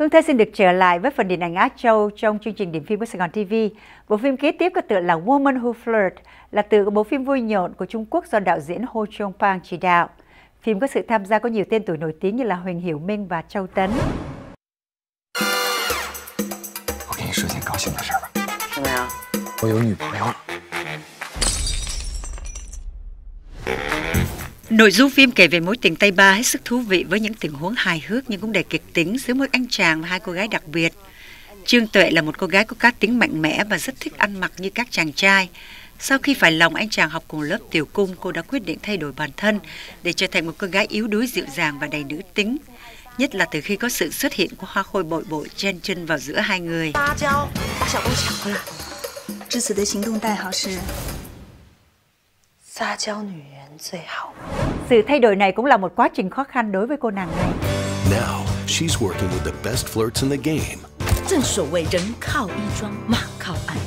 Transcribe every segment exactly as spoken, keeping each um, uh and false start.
Hương Thơ xin được trở lại với phần điện ảnh Á Châu trong chương trình điểm phim của Sài Gòn ti vi. Bộ phim kế tiếp có tựa là Woman Who Flirt, là tựa của bộ phim vui nhộn của Trung Quốc do đạo diễn Ho Chong Pang chỉ đạo. Phim có sự tham gia có nhiều tên tuổi nổi tiếng như là Huỳnh Hiểu Minh và Châu Tấn. 我跟你说件高兴的事儿吧。 什么呀？ 我有女朋友。 Nội dung phim kể về mối tình Tây Ba hết sức thú vị với những tình huống hài hước nhưng cũng đầy kịch tính giữa một anh chàng và hai cô gái đặc biệt. Trương Tuệ là một cô gái có cá tính mạnh mẽ và rất thích ăn mặc như các chàng trai. Sau khi phải lòng anh chàng học cùng lớp Tiểu Cung, cô đã quyết định thay đổi bản thân để trở thành một cô gái yếu đuối dịu dàng và đầy nữ tính. Nhất là từ khi có sự xuất hiện của hoa khôi bội bội chen chân vào giữa hai người. Sự thay đổi này cũng là một quá trình khó khăn đối với cô nàng này. Now she's working with the best flirts in the game. 正所谓人靠衣装，马靠鞍。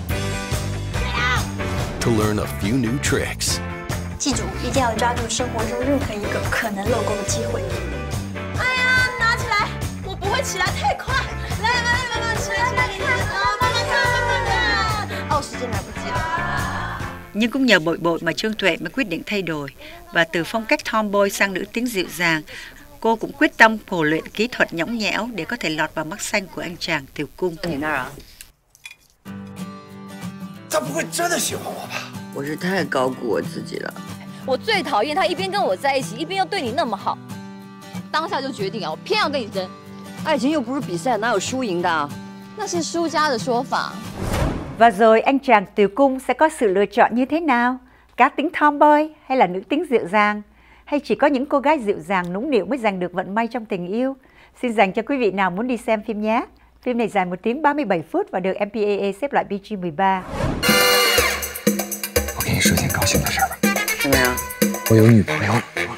To learn a few new tricks. 记住，一定要抓住生活中任何一个可能漏沟的机会。 哎呀，拿起来！我不会起来太快。来来来，慢慢吃，起来你看，啊，慢慢看，慢慢看。哦，时间来不及了。 Nhưng cũng nhờ bội bội mà Trương Tuệ mới quyết định thay đổi, và từ phong cách tomboy sang nữ tính dịu dàng, cô cũng quyết tâm phổ luyện kỹ thuật nhõng nhẽo để có thể lọt vào mắt xanh của anh chàng Tiểu Cung. 你那儿啊？ 他不会真的喜欢我吧？ 我是太高估我自己了。 我最讨厌他一边跟我在一起，一边又对你那么好。当下就决定啊，我偏要跟你争。 爱情又不是比赛，哪有输赢的？ 那是输家的说法。 Và rồi anh chàng Tiểu Cung sẽ có sự lựa chọn như thế nào? Cá tính tomboy hay là nữ tính dịu dàng? Hay chỉ có những cô gái dịu dàng nũng nịu mới giành được vận may trong tình yêu? Xin dành cho quý vị nào muốn đi xem phim nhé. Phim này dài một tiếng ba mươi bảy phút và được em pê a a xếp loại pê giê mười ba. 我跟你说件高兴的事儿吧。 什么呀？ 我有女朋友。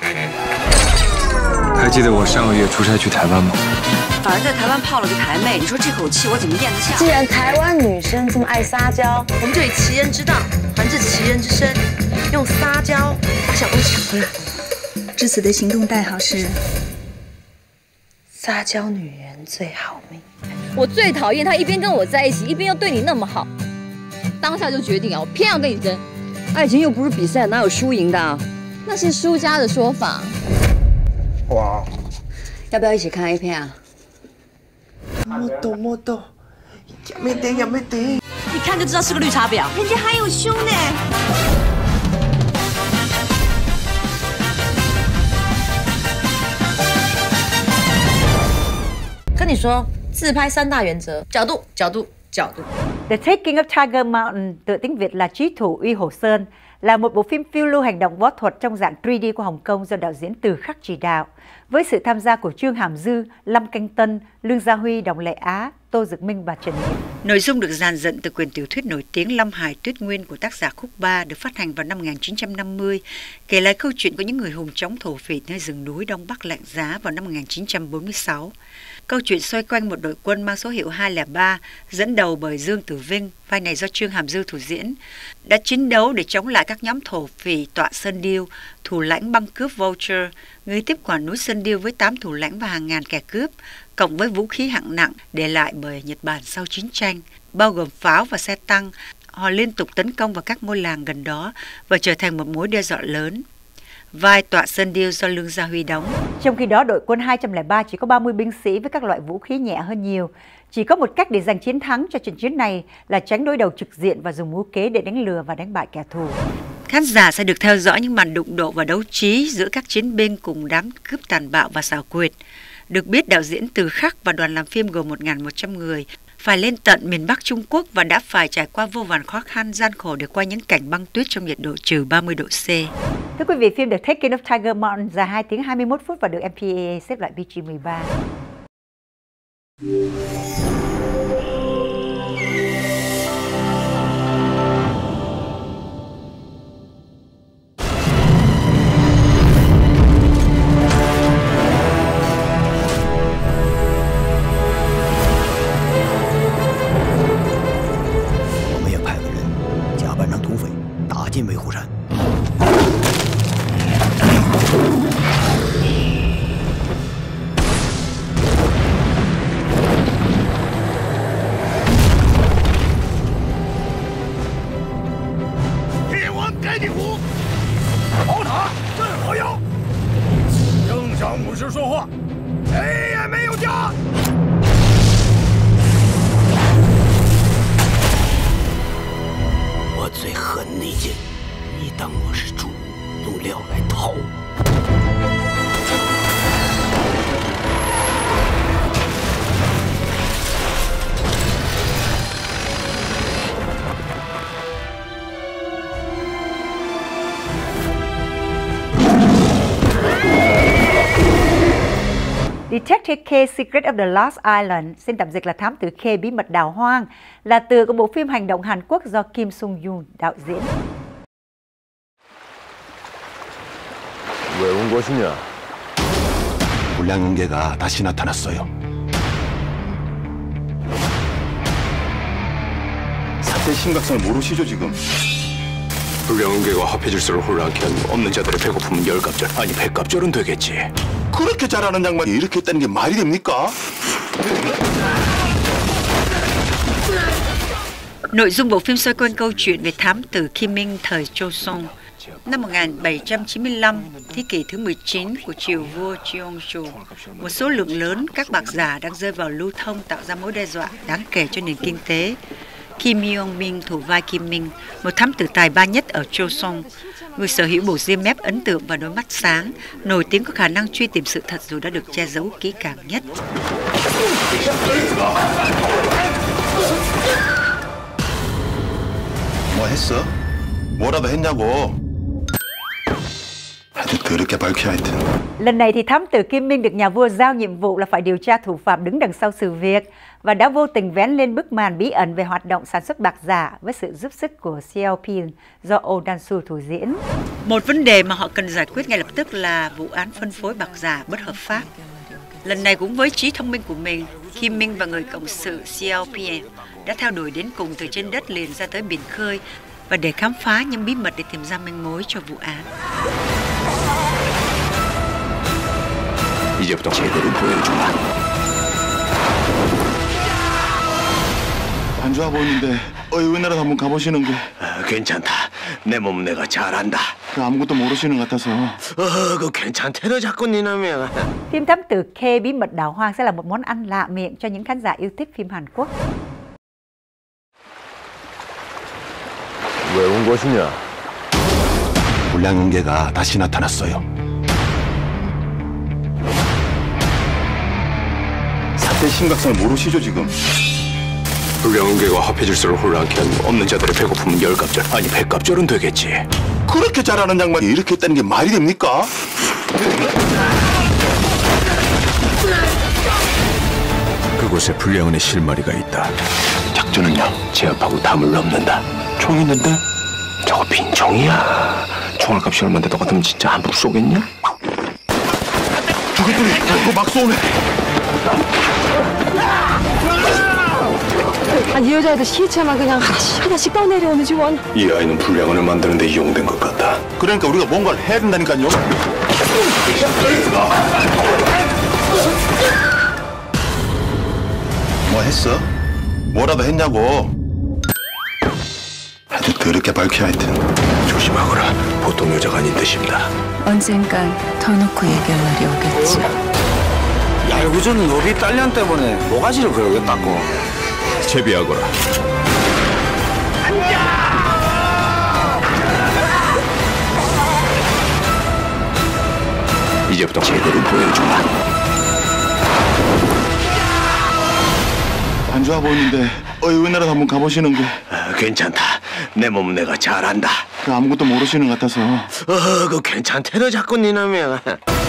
还记得我上个月出差去台湾吗？ 反而在台湾泡了个台妹，你说这口气我怎么咽得下？ 既然台湾女生这么爱撒娇， 我们就以其人之道还治其人之身，用撒娇把小公抢回来。 至此的行动代号是撒娇女人最好命。 我最讨厌他一边跟我在一起，一边又对你那么好。当下就决定啊，我偏要跟你争。 爱情又不是比赛，哪有输赢的？ 那是输家的说法。 哇！ 要不要一起看 A 片啊？ 摸豆摸豆，也没得也没得。 一看就知道是个绿茶婊，人家还有胸呢。跟你说，自拍三大原则：角度、角度、角度。 The Taking of Tiger Mountain, tựa tiếng Việt là Chí thủ Uy Hồ Sơn, là một bộ phim phiêu lưu hành động võ thuật trong dạng ba D của Hồng Kông do đạo diễn Từ Khắc chỉ đạo, với sự tham gia của Trương Hàm Dư, Lâm Canh Tân, Lương Gia Huy, Đồng Lệ Á, Tô Dực Minh và Trần Hiệp. Nội dung được dàn dựng từ quyển tiểu thuyết nổi tiếng Lâm Hải Tuyết Nguyên của tác giả Khúc Ba, được phát hành vào năm một nghìn chín trăm năm mươi, kể lại câu chuyện của những người hùng chống thổ phỉ nơi rừng núi Đông Bắc lạnh giá vào năm một nghìn chín trăm bốn mươi sáu. Câu chuyện xoay quanh một đội quân mang số hiệu hai không ba, dẫn đầu bởi Dương Tử Vinh, vai này do Trương Hàm Dư thủ diễn, đã chiến đấu để chống lại các nhóm thổ phỉ tọa Sơn Điêu, thủ lãnh băng cướp Vulture, người tiếp quản núi Sơn Điêu với tám thủ lãnh và hàng ngàn kẻ cướp, cộng với vũ khí hạng nặng để lại bởi Nhật Bản sau chiến tranh, bao gồm pháo và xe tăng. Họ liên tục tấn công vào các ngôi làng gần đó và trở thành một mối đe dọa lớn. Vai tọa Sơn Điêu do Lương Gia Huy đóng. Trong khi đó, đội quân hai không ba chỉ có ba mươi binh sĩ với các loại vũ khí nhẹ hơn nhiều. Chỉ có một cách để giành chiến thắng cho trận chiến này là tránh đối đầu trực diện và dùng mưu kế để đánh lừa và đánh bại kẻ thù. Khán giả sẽ được theo dõi những màn đụng độ và đấu trí giữa các chiến binh cùng đám cướp tàn bạo và xảo quyệt. Được biết, đạo diễn Từ Khắc và đoàn làm phim gồm một nghìn một trăm người phải lên tận miền Bắc Trung Quốc và đã phải trải qua vô vàn khó khăn gian khổ để quay những cảnh băng tuyết trong nhiệt độ trừ ba mươi độ C. Thưa quý vị, phim The Taking of Tiger Mountain dài hai tiếng hai mươi mốt phút và được em pê a a xếp loại pê giê mười ba. Detective K Secret of the Lost Island, xin tạm dịch là Thám tử K Bí mật đảo hoang, là từ của bộ phim hành động Hàn Quốc do Kim Sung Yoon đạo diễn. 왜 온 것이냐? 불량은개가 다시 나타났어요. 사태 심각성을 모르시죠 지금? 불량은개가 화폐 질서를 혼란케 한 없는 자들의 배고픔은 열갑절 아니 백갑절은 되겠지. 그렇게 잘하는 양반이 이렇게 했다는 게 말이 됩니까? Nội dung bộ phim xoay quanh câu chuyện về thám tử Kim Minh thời Joseon. Năm một nghìn bảy trăm chín mươi lăm, thế kỷ thứ mười chín của triều vua Jeongjo, một số lượng lớn các bạc giả đang rơi vào lưu thông tạo ra mối đe dọa đáng kể cho nền kinh tế. Kim Myung-min thủ vai Kim Minh, một thám tử tài ba nhất ở Joseon, người sở hữu bộ ria mép ấn tượng và đôi mắt sáng, nổi tiếng có khả năng truy tìm sự thật dù đã được che giấu kỹ càng nhất. 뭐 했어? 뭐라도 했냐고. 하여튼 그렇게 밝혀야 할 텐데. Lần này thì thám tử Kim Minh được nhà vua giao nhiệm vụ là phải điều tra thủ phạm đứng đằng sau sự việc và đã vô tình vén lên bức màn bí ẩn về hoạt động sản xuất bạc giả với sự giúp sức của Seo Pin do Oh Dan-soo thủ diễn. Một vấn đề mà họ cần giải quyết ngay lập tức là vụ án phân phối bạc giả bất hợp pháp. Lần này cũng với trí thông minh của mình, Kim Minh và người cộng sự Seo Pin đã theo đuổi đến cùng từ trên đất liền ra tới biển khơi và để khám phá những bí mật để tìm ra manh mối cho vụ án. 이제부터 제대로 보여주마. 안 좋아 보이는데 어이외나라 한번 가보시는 게. 아, 괜찮다. 내 몸 내가 잘한다. 그 아무것도 모르시는 것 같아서. 어, 그 괜찮대도 자꾸 네 놈이야. Phim Thám tử K Bí mật đảo hoang sẽ là một món ăn lạ miệng cho những khán giả yêu thích phim Hàn Quốc. 왜 온 것이냐? 불량은개가 다시 나타났어요. 사태 심각성을 모르시죠 지금? 불량은개가 화폐 질서를 혼란케 한 없는 자들의 배고픔은 열갑절 아니 백갑절은 되겠지. 그렇게 잘하는 양반이 이렇게 했다는 게 말이 됩니까? 그곳에 불량은의 실마리가 있다. 작전은요, 제압하고 담을 넘는다. 총 있는데? 저거 빈 총이야. 총알값이 얼마인데 너 같으면 진짜 함부로 쏘겠냐? 저것들이 자꾸 막 쏘네. 아니 이 여자애들 시체만 그냥 하나씩 하나씩 떠내려오는 지원. 이 아이는 불량은을 만드는 데 이용된 것 같다. 그러니까 우리가 뭔가를 해야 된다니까요. 뭐 했어? 뭐라도 했냐고. 하여튼 더럽게 밝혀야 할 텐데. 조심하거라. 보통 여자가 아닌 뜻입니다. 언젠간 터놓고 얘기할 날이 오겠지. 얄궂은 노비 딸년 때문에 모가지를 그러겠다고. 채비하거라. 이제부터 제대로 보여주마. 안 좋아 보이는데 어이외나라 한번 가보시는 게. 아, 괜찮다. 내 몸 내가 잘한다. 그 아무것도 모르시는 것 같아서. 어, 그 괜찮대도 자꾸 네 놈이야.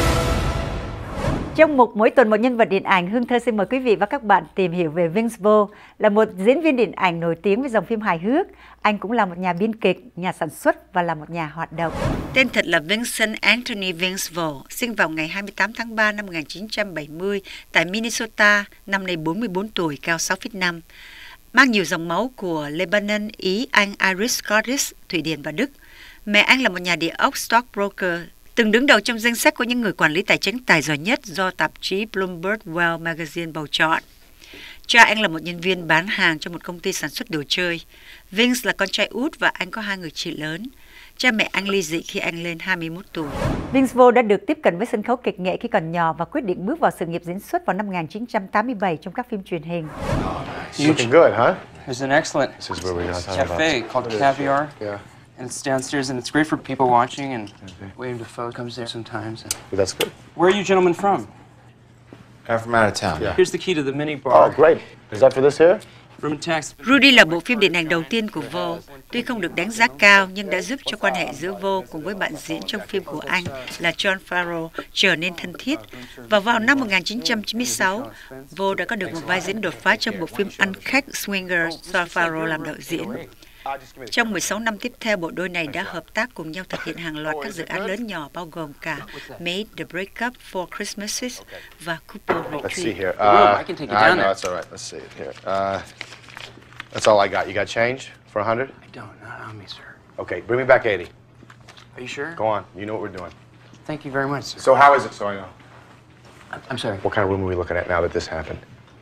Trong mục Mỗi tuần một nhân vật điện ảnh, Hương Thơ xin mời quý vị và các bạn tìm hiểu về Vince Vo, là một diễn viên điện ảnh nổi tiếng với dòng phim hài hước. Anh cũng là một nhà biên kịch, nhà sản xuất và là một nhà hoạt động. Tên thật là Vincent Anthony Vince Vo, sinh vào ngày hai mươi tám tháng ba năm một nghìn chín trăm bảy mươi tại Minnesota, năm nay bốn mươi bốn tuổi, cao sáu phít năm. Mang nhiều dòng máu của Lebanon, Ý, Anh, Irish, Scottish, Thụy Điển và Đức. Mẹ anh là một nhà địa ốc stockbroker, từng đứng đầu trong danh sách của những người quản lý tài chính tài giỏi nhất do tạp chí Bloomberg Wealth Magazine bầu chọn. Cha anh là một nhân viên bán hàng cho một công ty sản xuất đồ chơi. Vince là con trai út và anh có hai người chị lớn. Cha mẹ anh ly dị khi anh lên hai mươi mốt tuổi. Vince Vo đã được tiếp cận với sân khấu kịch nghệ khi còn nhỏ và quyết định bước vào sự nghiệp diễn xuất vào năm một nghìn chín trăm tám mươi bảy trong các phim truyền hình. Looking good, huh? There's an excellent This is where we're gonna talk cafe about. called Caviar. Yeah. And it's downstairs, and it's great for people watching, and William Dafoe comes there sometimes. And Well, that's good. where are you gentlemen from? I'm from out of town. Yeah. Here's the key to the mini bar. Oh, great. Is that for this here? Rudy là bộ phim điện ảnh đầu tiên của Vo. Tuy không được đánh giá cao nhưng đã giúp cho quan hệ giữa Vo cùng với bạn diễn trong phim của anh là John Farrell trở nên thân thiết. Và vào năm một nghìn chín trăm chín mươi sáu, Vo đã có được một vai diễn đột phá trong bộ phim Ăn khách Swinger do Farrell làm đạo diễn. Trong mười sáu năm tiếp theo, bộ đôi này đã hợp tác cùng nhau thực hiện hàng loạt các dự án lớn nhỏ bao gồm cả Made, The Breakup, Four Christmases và Couple Retreat. Let's see here. Uh, I can take it down. No, that's all right. Let's see it here. Uh, that's all I got. You got change for a hundred? I don't. Not on me, sir. Okay, bring me back eighty. Are you sure? Go on. You know what we're doing. Thank you very much, sir. So how is it? So I know. I'm sorry. What kind of room are we looking at now that this happened?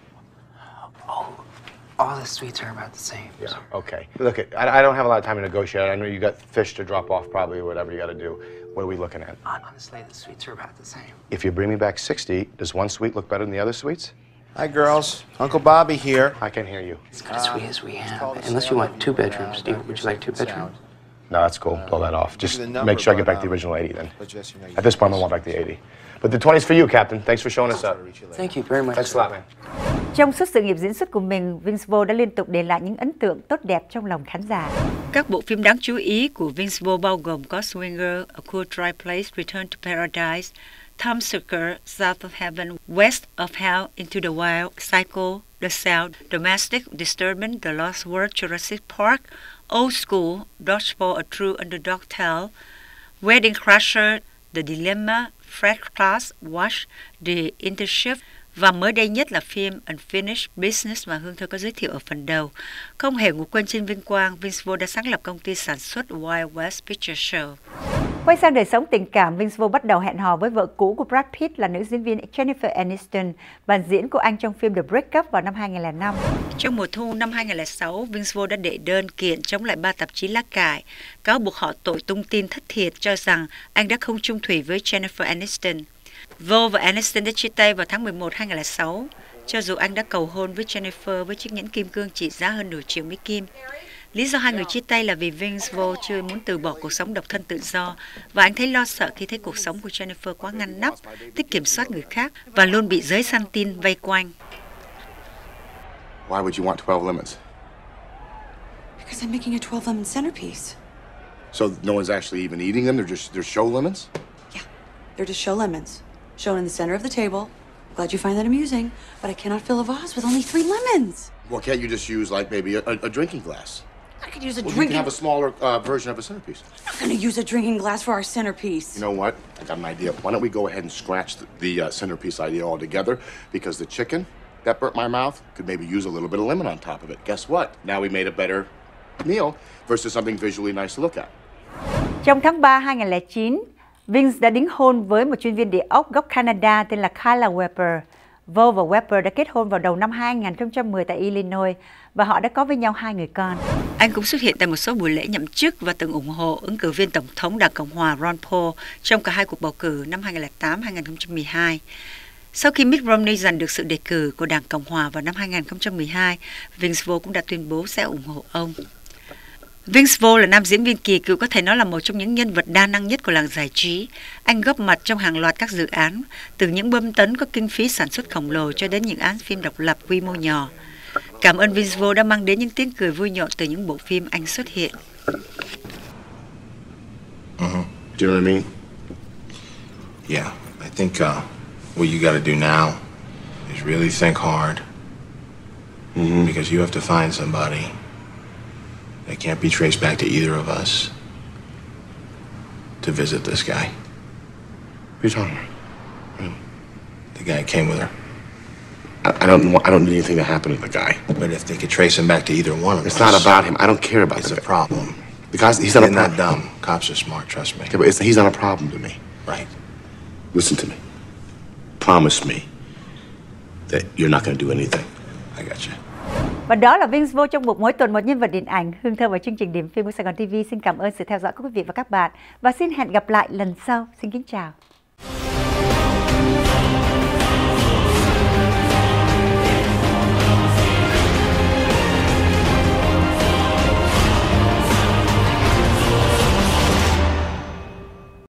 Oh, all the suites are about the same. Yeah. Okay. Look, I, I don't have a lot of time to negotiate. I know you got fish to drop off, probably, or whatever you got to do. What are we looking at? Honestly, the suites are about the same. If you bring me back sixty, does one suite look better than the other suites? Hi, girls. Uncle Bobby here. I can hear you. As good a suite as we have. Unless you want two bedrooms. Do you, would you like two bedrooms? No, that's cool. Blow that off. Just make sure I get back the original eighty then. At this point, I want back the eighty. But the twenty's for you, Captain. Thanks for showing us up. Thank you very much. Thanks a lot, man. Trong suốt sự nghiệp diễn xuất của mình, Vince Vaughn đã liên tục để lại những ấn tượng tốt đẹp trong lòng khán giả. Các bộ phim đáng chú ý của Vince Vaughn bao gồm có Swinger, A Cool Dry Place, Return to Paradise, Tom Sawyer, South of Heaven, West of Hell, Into the Wild, Psycho, The Cell, Domestic Disturbance, The Lost World, Jurassic Park, Old School, Dodgeball, A True Underdog Tale, Wedding Crasher, The Dilemma, First Class, Watch, The Internship, và mới đây nhất là phim Unfinished Business mà Hương Thơ có giới thiệu ở phần đầu. Không hề ngủ quên trên vinh quang, Vince Vaughn đã sáng lập công ty sản xuất Wild West Picture Show. Quay sang đời sống tình cảm, Vince Vaughn bắt đầu hẹn hò với vợ cũ của Brad Pitt là nữ diễn viên Jennifer Aniston, bạn diễn của anh trong phim The Breakup vào năm hai nghìn lẻ năm. Trong mùa thu năm hai nghìn lẻ sáu, Vince Vaughn đã đệ đơn kiện chống lại ba tạp chí lá cải, cáo buộc họ tội tung tin thất thiệt cho rằng anh đã không chung thủy với Jennifer Aniston. Vaughn và Aniston đã chia tay vào tháng mười một năm hai nghìn lẻ sáu, cho dù anh đã cầu hôn với Jennifer với chiếc nhẫn kim cương trị giá hơn nửa triệu Mỹ Kim. Lý do hai người chia tay là vì Vince Vaughn chưa muốn từ bỏ cuộc sống độc thân tự do và anh thấy lo sợ khi thấy cuộc sống của Jennifer quá ngăn nắp, thích kiểm soát người khác và luôn bị giới săn tin vây quanh. Why would you want twelve lemons? Because I'm making a twelve lemon centerpiece. So no one's actually even eating them? They're just they're show lemons? Yeah, they're just show lemons, shown in the center of the table. Glad you find that amusing, but I cannot fill a vase with only three lemons. Well, can't you just use like maybe a, a drinking glass? I could use a well, drinking. You can have a smaller uh, version of a centerpiece. I'm not going to use a drinking glass for our centerpiece. You know what? I got an idea. Why don't we go ahead and scratch the, the uh, centerpiece idea altogether? Because the chicken that burnt my mouth could maybe use a little bit of lemon on top of it. Guess what? Now we made a better meal versus something visually nice to look at. Trong tháng ba năm hai nghìn lẻ chín, Vince đã đính hôn với một chuyên viên địa ốc gốc Canada tên là Kyla Weber. Vaughn và Weber đã kết hôn vào đầu năm hai nghìn không trăm mười tại Illinois và họ đã có với nhau hai người con. Anh cũng xuất hiện tại một số buổi lễ nhậm chức và từng ủng hộ ứng cử viên tổng thống Đảng Cộng hòa Ron Paul trong cả hai cuộc bầu cử năm hai nghìn lẻ tám hai nghìn không trăm mười hai. Sau khi Mitt Romney giành được sự đề cử của Đảng Cộng hòa vào năm hai nghìn không trăm mười hai, Vince Vaughn cũng đã tuyên bố sẽ ủng hộ ông. Vince Vaughn là nam diễn viên kỳ cựu, có thể nói là một trong những nhân vật đa năng nhất của làng giải trí. Anh góp mặt trong hàng loạt các dự án, từ những bom tấn có kinh phí sản xuất khổng lồ cho đến những án phim độc lập quy mô nhỏ. Cảm ơn Vince Vaughn đã mang đến những tiếng cười vui nhộn từ những bộ phim anh xuất hiện. Uh-huh. Do you know what I mean? Yeah, I think uh, what you got to do now is really think hard, mm-hmm. because you have to find somebody that can't be traced back to either of us to visit this guy. What are you talking about? The guy came with her. I, I don't want, I don't need anything to happen to the guy. But if they could trace him back to either one of it's us... It's not about him. I don't care about It's the a problem. The guy's, he's not They're a problem. not dumb. Cops are smart, trust me. Yeah, but it's, he's not a problem to me. Right. Listen to me. Promise me that you're not going to do anything. I got you. Và đó là Vince Vaughn trong một mỗi tuần một nhân vật điện ảnh. Hương Thơ và chương trình Điểm phim của Sài Gòn ti vi xin cảm ơn sự theo dõi của quý vị và các bạn và xin hẹn gặp lại lần sau. Xin kính chào.